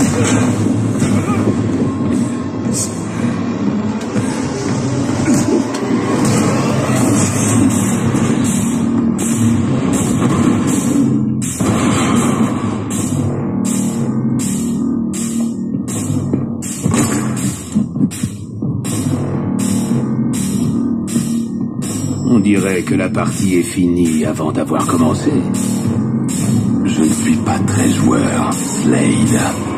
On dirait que la partie est finie avant d'avoir commencé. Je ne suis pas très joueur, Slade.